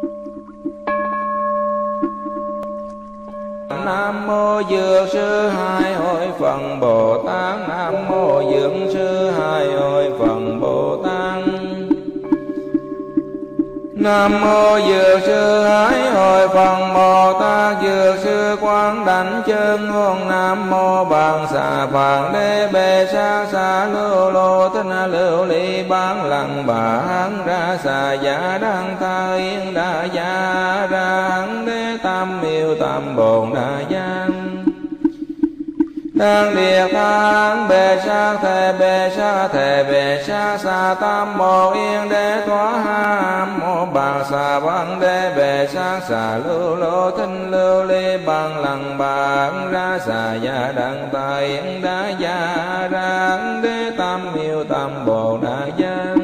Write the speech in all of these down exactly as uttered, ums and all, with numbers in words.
Nam mô Dược Sư Hai Hội Phật Bồ Tát. Nam mô Dược Sư Hai Hội Phật Bồ Tát. Nam mô Dược Sư Hai Hội Phật Bồ Tát. Dược Sư Quán Đảnh Chân Ngôn. Nam mô Bằng Xà Phật Đế Bề Sát Xà Lưu Lô Tinh Lưu Ly Bán Lăng Bà Hán Ra Xà Giả Đăng Tha Yên Đa Gia Ra Hán Đế Tam Miêu Tam Bồn Đa Giang Đang Điệt Thang Bề Sát Thề Bề Sát Thề Bề Sát Xà Tam Mô Yên Đế Tỏa Ham Mô Bằng Xà Văn Đế Bề Sát Xà Lưu Lô Tinh Lưu Ly Bằng Lăng Bàn Ra Xà Gia Đăng Ta Yên Đá Gia Ra Hán Đế Tam Miêu Tam Bồ Đa Giang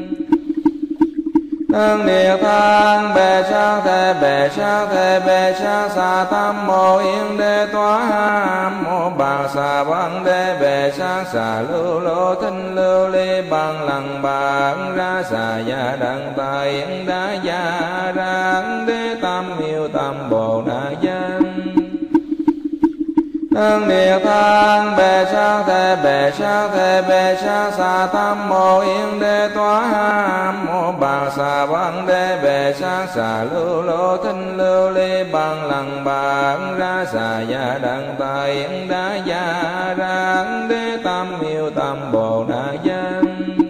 Đang Điệt Thang Bề Sát Thề Bề Sát Thề Bề Sát Xà Tam Mô Yên Đế Tỏa Ham Mô Bằng Xà Văn Đế Bề Sát Xà Lưu Lô Tinh Lưu Ly Bằng Lăng Bàn Ra Xà Gia Đăng Ta Yên Đá Gia Ra Hán Đế Tam Miêu Tam Bồ Đa Giang Đang Điệt Thang Bề Sát Thề Bề Sát Thề Bề Sát Xà Tam Mô Yên Đế Tỏa Ham Mô Bằng Xà Văn Đế Bề Sát Xà Lưu Lô Tinh Lưu Ly Bằng Lăng Bàn Ra Xà Gia Đăng Ta Yên Đá Gia Ra Hán Đế Tam Miêu Tam Bồ Đa Giang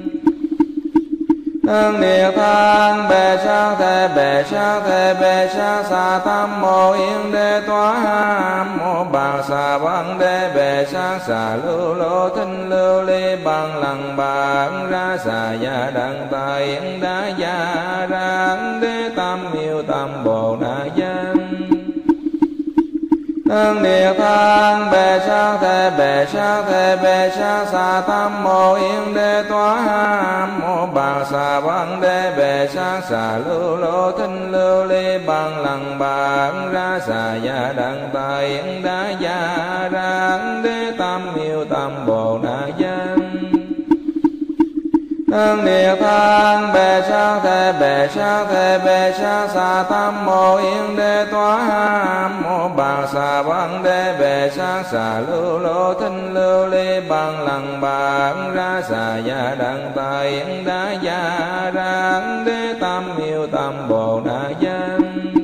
Đang Điệt Thang Bề Sát Thề Bề Sát Thề Bề Sát Xà Tam Mô Yên Đế Tỏa Ham Mô Bằng Xà Văn Đế Bề Sát Xà Lưu Lô Tinh Lưu Ly Bằng Lăng Bàn Ra Xà Gia Đăng Ta Yên Đá Gia Ra Hán Đế Tam Miêu Tam Bồ Đa Giang Đang Điệt Thang Bề Sát Thề Bề Sát Thề Bề Sát Xà Tam Mô Yên Đế Tỏa Ham Mô Bằng Xà Văn Đế Bề Sát Xà Lưu Lô Tinh Lưu Ly Bằng Lăng Bàn Ra Xà Gia Đăng Ta Yên Đá Gia Ra Hán Đế Tam Miêu Tam Bồ Đa Giang Đang Điệt Thang Bề Sát Thề Bề Sát Thề Bề Sát Xà Tam Mô Yên Đế Tỏa Ham Mô Bằng Xà Văn Đế Bề Sát Xà Lưu Lô Tinh Lưu Ly Bằng Lăng Bàn Ra Xà Gia Đăng Ta Yên Đá Gia Ra Hán Đế Tam Miêu Tam Bồ Đa Giang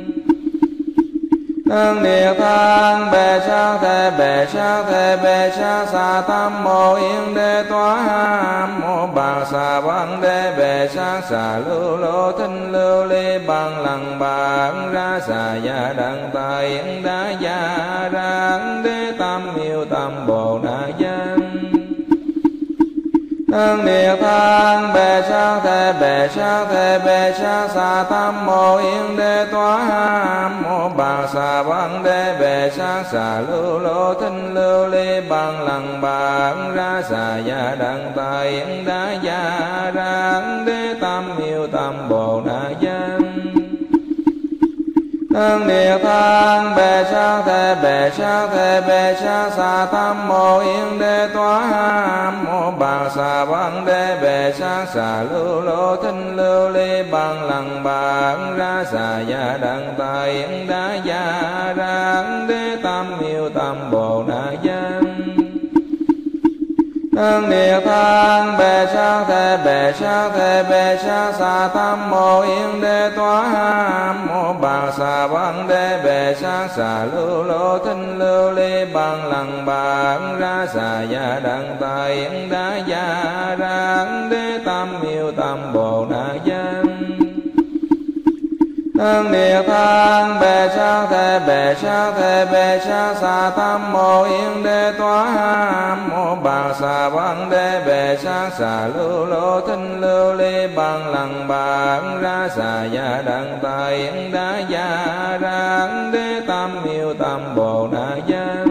Đang Điệt Thang Bề Sát Thề Bề Sát Thề Bề Sát Xà Tam Mô Yên Đế Tỏa Ham Mô Bằng Xà Văn Đế Bề Sát Xà Lưu Lô Tinh Lưu Ly Bằng Lăng Bàn Ra Xà Gia Đăng Ta Yên Đá Gia Ra Hán Đế Tam Miêu Tam Bồ Đa Giang Đang Điệt Thang Bề Sát Thề Bề Sát Thề Bề Sát Xà Tam Mô Yên Đế Tỏa Ham Mô Bằng Xà Văn Đế Bề Sát Xà Lưu Lô Tinh Lưu Ly Bằng Lăng Bàn Ra Xà Gia Đăng Ta Yên Đá Gia Ra Hán Đế Tam Miêu Tam Bồ Đa Giang Đang Điệt Thang Bề Sát Thề Bề Sát Thề Bề Sát Xà Tam Mô Yên Đế Tỏa Ham Mô Bằng Xà Văn Đế Bề Sát Xà Lưu Lô Tinh Lưu Ly Bằng Lăng Bàn Ra Xà Gia Đăng Ta Yên Đá Gia Ra Hán Đế Tam Miêu Tam Bồ Đa Giang Đang Điệt Thang Bề Sát Thề Bề Sát Thề Bề Sát Xà Tam Mô Yên Đế Tỏa Ham Mô Bằng Xà Văn Đế Bề Sát Xà Lưu Lô Tinh Lưu Ly Bằng Lăng Bàn Ra Xà Gia Đăng Ta Yên Đá Gia Ra Hán Đế Tam Miêu Tam Bồ Đa Giang Đang Điệt Thang Bề Sát Thề Bề Sát Thề Bề Sát Xà Tam Mô Yên Đế Tỏa Ham Mô Bằng Xà Văn Đế Bề Sát Xà Lưu Lô Tinh Lưu Ly Bằng Lăng Bàn Ra Xà Gia Đăng Ta Yên Đá Gia Ra Hán Đế Tam Miêu Tam Bồ Đa Giang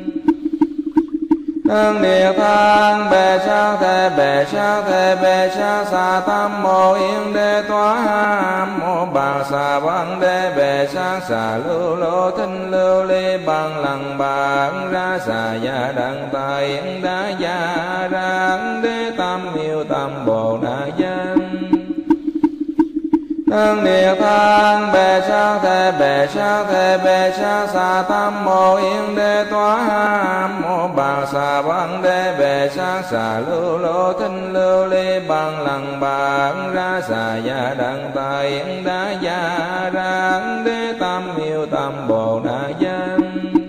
Đang Điệt Thang Bề Sát Thề Bề Sát Thề Bề Sát Xà Tam Mô Yên Đế Tỏa Ham Mô Bằng Xà Văn Đế Bề Sát Xà Lưu Lô Tinh Lưu Ly Bằng Lăng Bàn Ra Xà Gia Đăng Ta Yên Đá Gia Ra Hán Đế Tam Miêu Tam Bồ Đa Giang Nương Niết Bàn bệ sát thế bệ sát thế bệ sát xà tam mô yên đế toa ham mô bạc xà văn đế bệ sát xà lưu lô thinh lưu ly bằng lăng bạc ra xà gia đăng tài yên đá gia ra đế tam miêu tam bồ đà dân.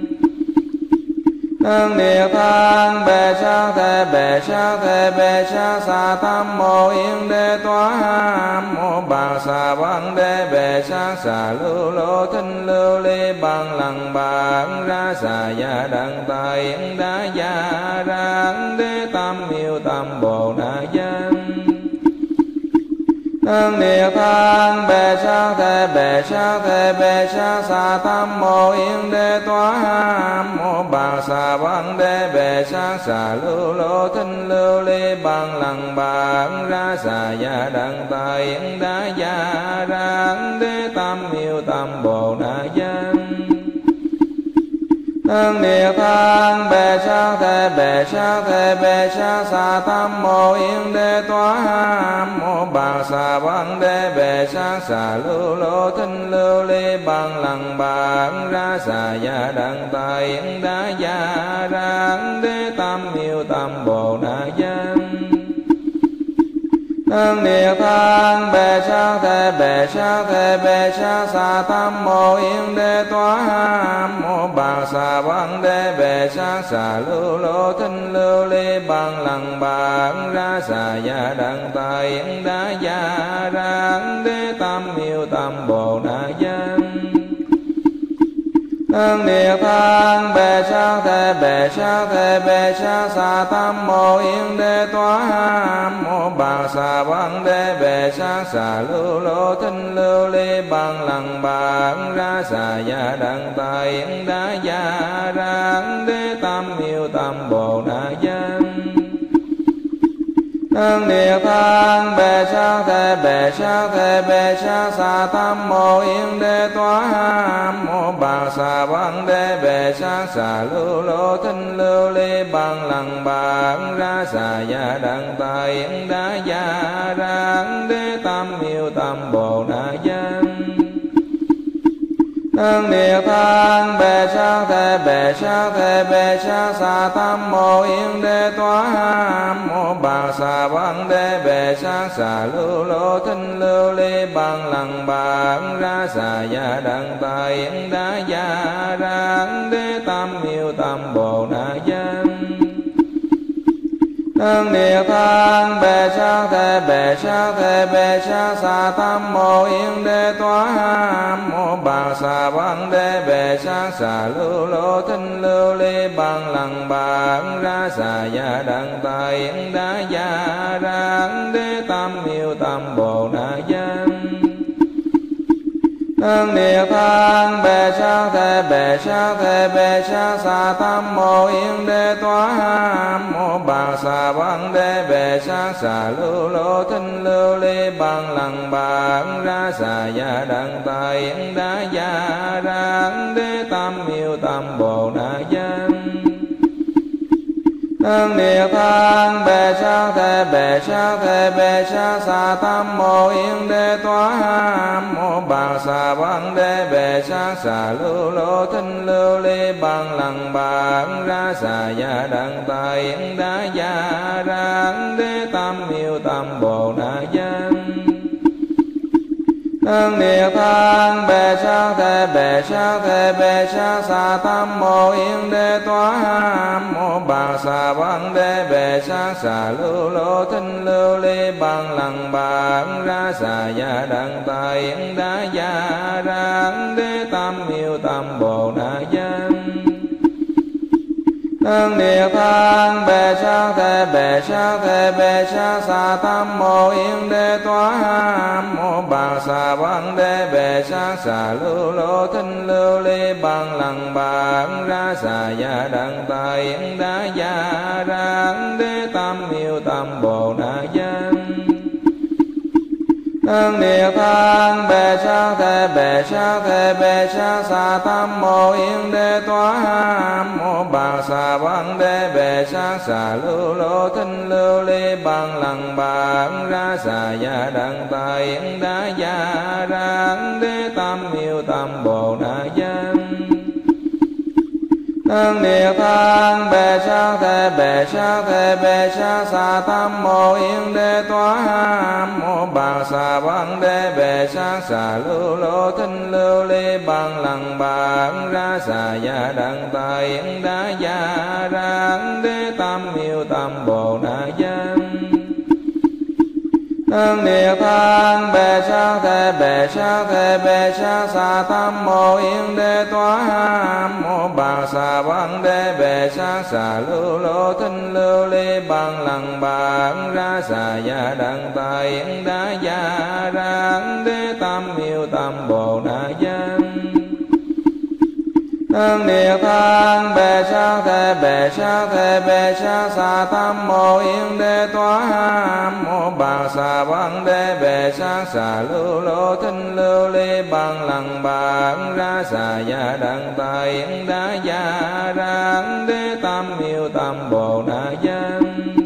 Nương Niết Bàn bệ sát thế bệ sát thế bệ sát xà tam mô yên đế toa ham mô bạc xà văn đế bệ sát xà lưu lô thinh lưu ly bằng lăng bạc ra xà gia đăng tài yên đá gia ra đế tam miêu tam bồ đà dân. Nương Niết Bàn bệ sát thế bệ sát thế bệ sát xà tam mô yên đế toa ham mô bạc xà văn đế bệ sát xà lưu lô thinh lưu ly bằng lăng bạc ra xà gia đăng tài yên đá gia ra đế tam miêu tam bồ đà dân. Nương Niết Bàn bệ sát thế bệ sát thế bệ sát xà tam mô yên đế toa ham mô bạc xà văn đế bệ sát xà lưu lô thinh lưu ly bằng lăng bạc ra xà gia đăng tài yên đá gia ra đế tam miêu tam bồ đà dân. Nương Niết Bàn bệ sát thế bệ sát thế bệ sát xà tam mô yên đế toa ham mô bạc xà văn đế bệ sát xà lưu lô thinh lưu ly bằng lăng bạc ra xà gia đăng tài yên đá gia ra đế tam miêu tam bồ đà dân. Nương Niết Bàn bệ sát thế bệ sát thế bệ sát xà tam mô yên đế toa ham mô bạc xà văn đế bệ sát xà lưu lô thinh lưu ly bằng lăng bạc ra xà gia đăng tài yên đá gia ra đế tam miêu tam bồ đà dân. Nương Niết Bàn bệ sát thế bệ sát thế bệ sát xà tam mô yên đế toa ham mô bạc xà văn đế bệ sát xà lưu lô thinh lưu ly bằng lăng bạc ra xà gia đăng tài yên đá gia ra đế tam miêu tam bồ đà dân. Nương Niết Bàn bệ sát thế bệ sát thế bệ sát xà tam mô yên đế toa ham mô bạc xà văn đế bệ sát xà lưu lô thinh lưu ly bằng lăng bạc ra xà gia đăng tài yên đá gia ra đế tam miêu tam bồ đà dân. Nương Niết Bàn bệ sát thế bệ sát thế bệ sát xà tam mô yên đế toa ham mô bạc xà văn đế bệ sát xà lưu lô thinh lưu ly bằng lăng bạc ra xà gia đăng tài yên đá gia ra đế tam miêu tam bồ đà dân. Nương Niết Bàn bệ sát thế bệ sát thế bệ sát xà tam mô yên đế toa ham mô bạc xà văn đế bệ sát xà lưu lô thinh lưu ly bằng lăng bạc ra xà gia đăng tài yên đá gia ra đế tam miêu tam bồ đà dân. Nương Niết Bàn bệ sát thế bệ sát thế bệ sát xà tam mô yên đế toa ham mô bạc xà văn đế bệ sát xà lưu lô thinh lưu ly bằng lăng bạc ra xà gia đăng tài yên đá gia ra đế tam miêu tam bồ đà dân. Nương Niết Bàn bệ sát thế bệ sát thế bệ sát xà tam mô yên đế toa ham mô bạc xà văn đế bệ sát xà lưu lô thinh lưu ly bằng lăng bạc ra xà gia đăng tài yên đá gia ra đế tam miêu tam bồ đà dân. Nương Niết Bàn bệ sát thế bệ sát thế bệ sát xà tam mô yên đế toa ham mô bạc xà văn đế bệ sát xà lưu lô thinh lưu ly bằng lăng bạc ra xà gia đăng tài yên đá gia ra đế tam miêu tam bồ đà dân. Nương địa thang bệ sa thế bệ sa thế bệ sa sa tam mô yên đế toa ham mô bằng sa văn đế bệ sa sa lưu lô thinh lưu ly bằng lăng bằng ra sa gia đăng tài yên đá gia rang đế tam miêu tam bồ đà dân. Nương địa thang bệ sa thế bệ sa thế bệ sa sa tam mô yên đế toa ham mô bằng sa văn đế bệ sa sa lưu lô thinh lưu ly bằng lăng bằng ra sa gia đăng tài yên đá gia rang đế tam miêu tam bồ đà dân. Nương địa thang bệ sa thế bệ sa thế bệ sa sa tam mô yên đế toa ham mô bằng sa văn đế bệ sa sa lưu lô thinh lưu ly bằng lăng bằng ra sa gia đăng tài yên đá gia rang đế tam miêu tam bồ đà dân. Nương địa thang bệ sa thế bệ sa thế bệ sa sa tam mô yên đế toa ham mô bằng sa văn đế bệ sa sa lưu lô thinh lưu ly bằng lăng bằng ra sa gia đăng tài yên đá gia rang đế tam miêu tam bồ đà dân.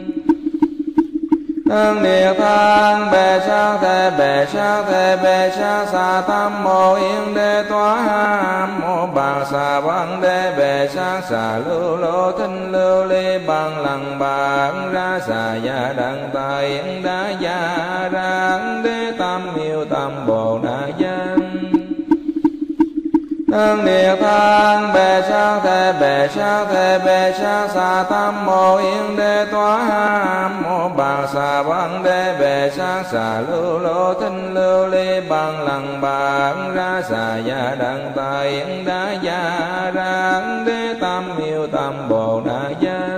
Nương địa thang bệ sa thế bệ sa thế bệ sa sa tam mô yên đế toa ham mô bằng sa văn đế bệ sa sa lưu lô thinh lưu ly bằng lăng bằng ra sa gia đăng tài yên đá gia rang đế tam miêu tam bồ đà dân. Nương địa thang bệ sa thế bệ sa thế bệ sa sa tam mô yên đế toa ham mô bằng sa văn đế bệ sa sa lưu lô thinh lưu ly bằng lăng bằng ra sa gia đăng tài yên đá gia rang đế tam miêu tam bồ đà dân.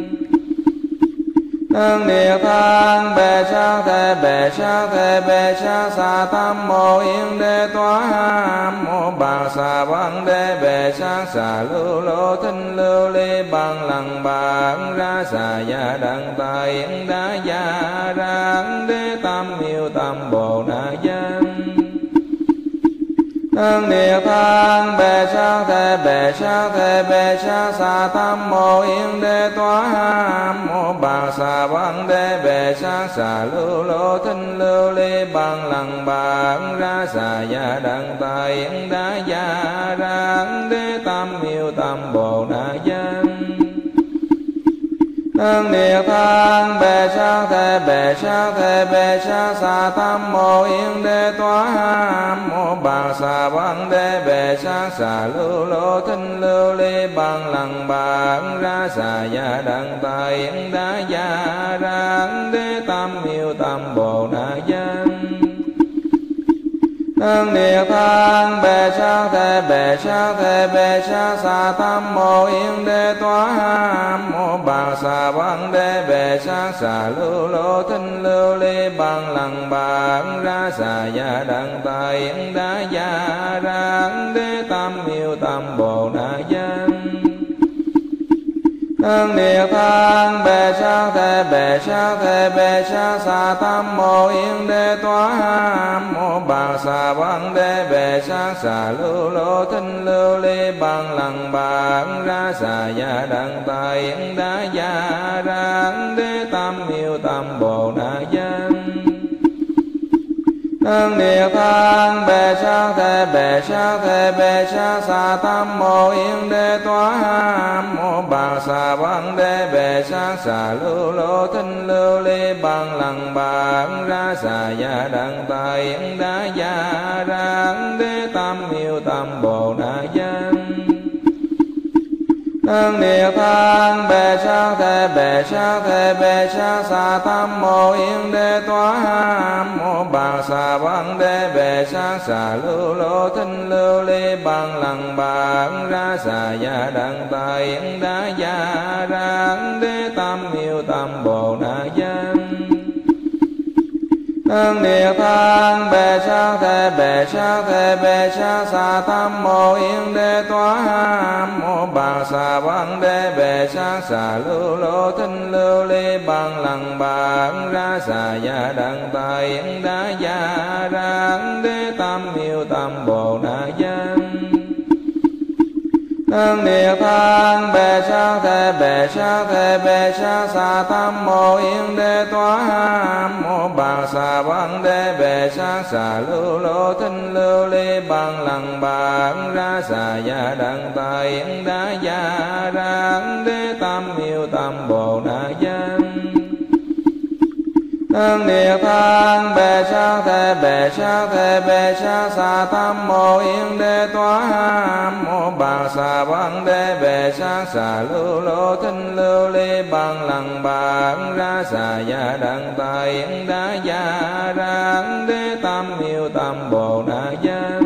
Nương địa thang bệ sa thế bệ sa thế bệ sa sa tam mô yên đế toa ham mô bằng sa văn đế bệ sa sa lưu lô thinh lưu ly bằng lăng bằng ra sa gia đăng tài yên đá gia rang đế tam miêu tam bồ đà dân. Nương địa thang bệ sa thế bệ sa thế bệ sa sa tam mô yên đế toa ham mô bằng sa văn đế bệ sa sa lưu lô thinh lưu ly bằng lăng bằng ra sa gia đăng tài yên đá gia rang đế tam miêu tam bồ đà dân. Nương địa thang bệ sa thế bệ sa thế bệ sa sa tam mô yên đế toa ham mô bằng sa văn đế bệ sa sa lưu lô thinh lưu ly bằng lăng bằng ra sa gia đăng tài yên đá gia rang đế tam miêu tam bồ đà dân. Nương địa thang bệ sa thế bệ sa thế bệ sa sa tam mô yên đế toa ham mô bằng sa văn đế bệ sa sa lưu lô thinh lưu ly bằng lăng bằng ra sa gia đăng tài yên đá gia rang đế tam miêu tam bồ đà dân. Nương địa thang bệ sa thế bệ sa thế bệ sa sa tam mô yên đế toa ham mô bằng sa văn đế bệ sa sa lưu lô thinh lưu ly bằng lăng bằng ra sa gia đăng tài yên đá gia rang đế tam miêu tam bồ đà dân. Nương địa thang bệ sa thế bệ sa thế bệ sa sa tam mô yên đế toa ham mô bằng sa văn đế bệ sa sa lưu lô thinh lưu ly bằng lăng bằng ra sa gia đăng tài yên đá gia rang đế tam miêu tam bồ đà dân. Nương địa thang bệ sa thế bệ sa thế bệ sa sa tam mô yên đế toa ham mô bằng sa văn đế bệ sa sa lưu lô thinh lưu ly bằng lăng bằng ra sa gia đăng tài yên đá gia rang đế tam miêu tam bồ đà dân. Nương địa tạng bệ sát thế bệ sát thế bệ sát xà tam mô yên đế toa ham mô bằng xà văn đế bệ sát xà lưu lô tinh lưu ly bằng lăng bằng ra xà gia đăng tài yên đá gia rang đế tam miêu tam bồ đà dân. Nương địa tạng bệ sát thế bệ sát thế bệ sát xà tam mô yên đế toa ham mô bằng xà văn đế bệ sát xà lưu lô tinh lưu ly bằng lăng bằng ra xà gia đăng tài yên đá gia rang đế tam miêu tam bồ đà dân. Nương địa tạng bệ sát thế bệ sát thế bệ sát xà tam mô yên đế toa ham mô bằng xà văn đế bệ sát xà lưu lô tinh lưu ly bằng lăng bằng ra xà gia đăng tài yên đá gia rang đế tam miêu tam bồ đà dân.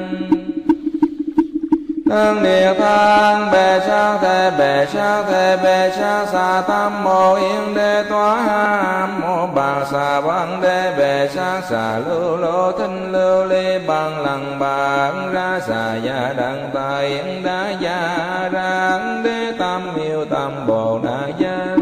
Nương địa tạng bệ sát thế bệ sát thế bệ sát xà tam mô yên đế toa ham mô bằng xà văn đế bệ sát xà lưu lô tinh lưu ly bằng lăng bằng ra xà gia đăng tài yên đá gia rang đế tam miêu tam bồ đà dân.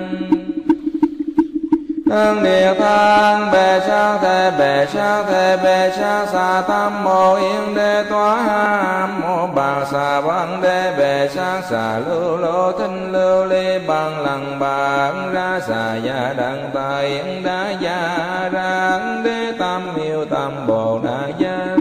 Nương địa tạng bệ sát thế bệ sát thế bệ sát xà tam mô yên đế toa ham mô bằng xà văn đế bệ sát xà lưu lô tinh lưu ly bằng lăng bằng ra xà gia đăng tài yên đá gia rang đế tam miêu tam bồ đà dân.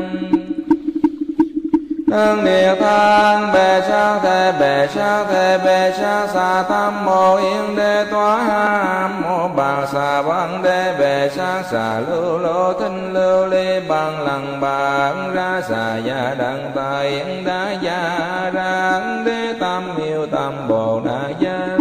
Nương địa tạng bệ sát thế bệ sát thế bệ sát xà tam mô yên đế toa ham mô bằng xà văn đế bệ sát xà lưu lô tinh lưu ly bằng lăng bằng ra xà gia đăng tài yên đá gia rang đế tam miêu tam bồ đà dân.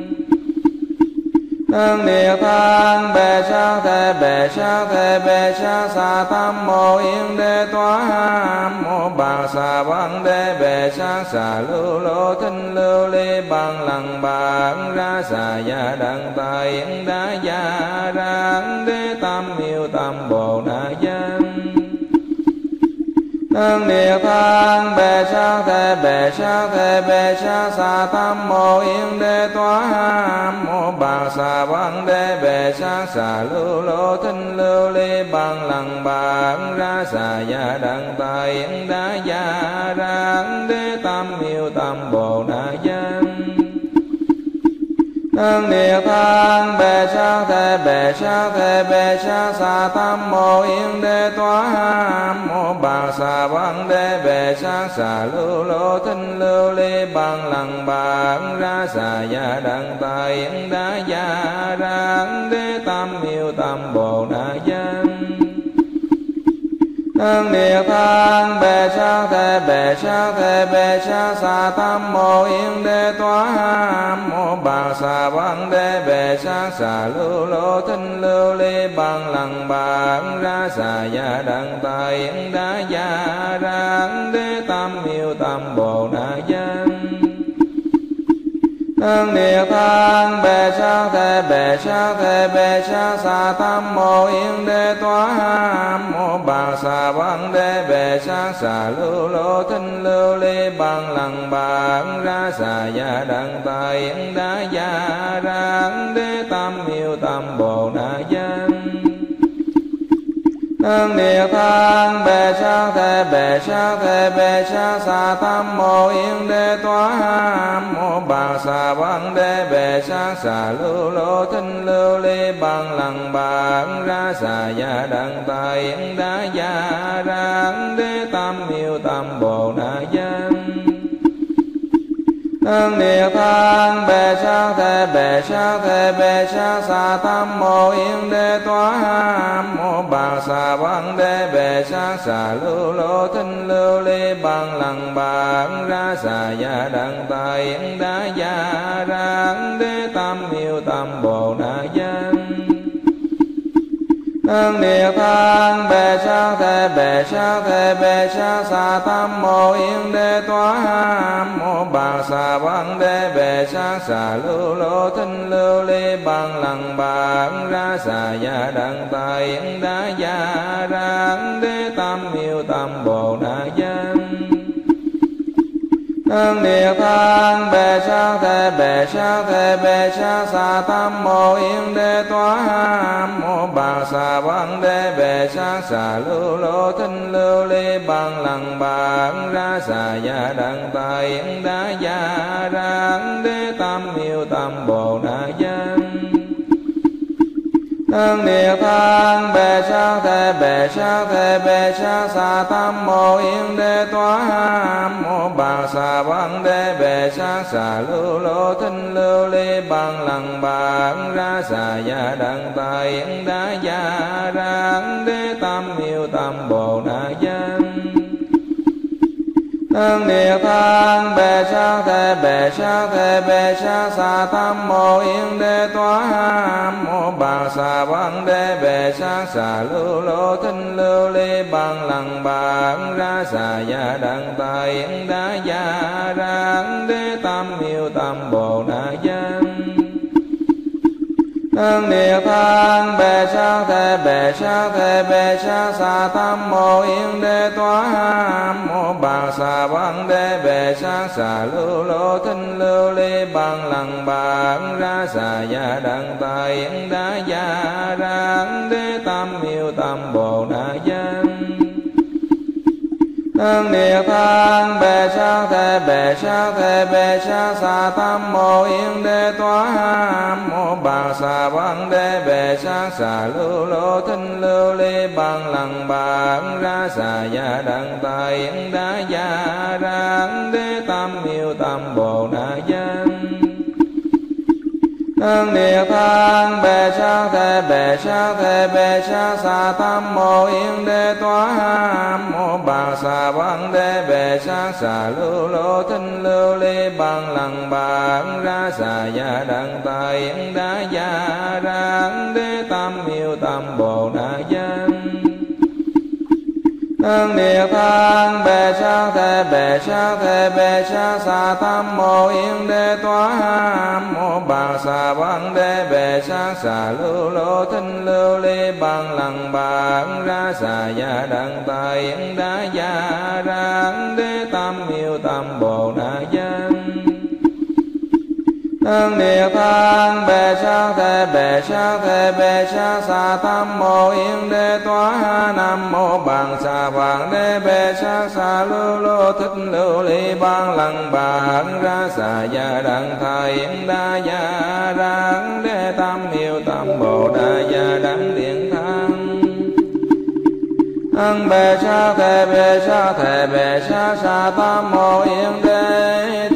Nương địa tạng bệ sát thế bệ sát thế bệ sát xà tam mô yên đế toa ham mô bằng xà văn đế bệ sát xà lưu lô tinh lưu ly bằng lăng bằng ra xà gia đăng tài yên đá gia rang đế tam miêu tam bồ đà dân. Nương địa tạng bệ sát thế bệ sát thế bệ sát xà tam mô yên đế toa ham mô bằng xà văn đế bệ sát xà lưu lô tinh lưu ly bằng lăng bằng ra xà gia đăng tài yên đá gia rang đế tam miêu tam bồ đà dân. Nương địa tạng bệ sát thế bệ sát thế bệ sát xà tam mô yên đế toa ham mô bằng xà văn đế bệ sát xà lưu lô tinh lưu ly bằng lăng bằng ra xà gia đăng tài yên đá gia rang đế tam miêu tam bồ đà dân. Nương địa tạng bệ sát thế bệ sát thế bệ sát xà tam mô yên đế toa ham mô bằng xà văn đế bệ sát xà lưu lô tinh lưu ly bằng lăng bằng ra xà gia đăng tài yên đá gia rang đế tam miêu tam bồ đà dân. Nương địa tạng bệ sát thế bệ sát thế bệ sát xà tam mô yên đế toa ham mô bằng xà văn đế bệ sát xà lưu lô tinh lưu ly bằng lăng bằng ra xà gia đăng tài yên đá gia rang đế tam miêu tam bồ đà dân. Nương địa tạng bệ sát thế bệ sát thế bệ sát xà tam mô yên đế toa ham mô bằng xà văn đế bệ sát xà lưu lô tinh lưu ly bằng lăng bằng ra xà gia đăng tài yên đá gia rang đế tam miêu tam bồ đà dân. Nương địa tạng bệ sát thế bệ sát thế bệ sát xà tam mô yên đế toa ham mô bằng xà văn đế bệ sát xà lưu lô tinh lưu ly bằng lăng bằng ra xà gia đăng tài yên đá gia rang đế tam miêu tam bồ đà dân. Ân địa tạng bệ sa thế bệ sa thế bệ sa sa tam mô yên đế toa ham mô bà sa văn đế bệ sa sa lưu lô thinh lưu ly bằng lăng bạc ra sa gia đăng tài yên đá gia rang đế tam miêu tam bồ đà dân. Ân địa tạng bệ sa thế bệ sa thế bệ sa sa tam mô yên đế toa ham mô bà sa văn đế bệ sa sa lưu lô thinh lưu ly bằng lăng bạc ra sa gia đăng tài yên đá gia rang đế tam miêu tam bồ đà dân. Ân địa tạng bệ sa thế bệ sa thế bệ sa sa tam mô yên đế toa ham mô bà sa văn đế bệ sa sa lưu lô thinh lưu ly bằng lăng bạc ra sa gia đăng tài yên đá gia rang đế tam miêu tam bồ đà dân. Ân địa tạng bệ sa thế bệ sa thế bệ sa sa tam mô yên đế toa ham mô bà sa văn đế bệ sa sa lưu lô thinh lưu ly bằng lăng bạc ra sa gia đăng tài yên đá gia rang đế tam miêu tam bồ đà dân. Ân địa tạng bệ sa thế bệ sa thế bệ sa sa tam mô yên đế toa ham mô bà sa văn đế bệ sa sa lưu lô thinh lưu ly bằng lăng bạc ra sa gia đăng tài yên đá gia rang đế tam miêu tam bồ đà dân. Ân địa tạng bệ sa thế bệ sa thế bệ sa sa tam mô yên đế toa ham mô bà sa văn đế bệ sa sa lưu lô thinh lưu ly bằng lăng bạc ra sa gia đăng tài yên đá gia rang đế tam miêu tam bồ đà dân. Ân địa tạng bệ sa thế bệ sa thế bệ sa sa tam mô yên đế toa ham mô bà sa văn đế bệ sa sa lưu lô thinh lưu ly bằng lăng bạc ra sa gia đăng tài yên đá gia rang đế tam miêu tam bồ đà dân. Ân địa tạng bệ sa thế bệ sa thế bệ sa sa tam mô yên đế toa ham mô bà sa văn đế bệ sa sa lưu lô thinh lưu ly bằng lăng bạc ra sa gia đăng tài yên đá gia rang đế tam miêu tam bồ đà dân. Ân địa tạng bệ sa thế bệ sa thế bệ sa sa tam mô yên đế toa nam mô bằng sa văn đế bệ sa sa lưu lô thích lưu ly bằng lăng bạc ra sa gia đăng tài yên đá gia rang đế tam miêu tam bồ đà gia đăng điện thang. Ân bệ sa thế bệ sa thế bệ sa sa tam mô yên đế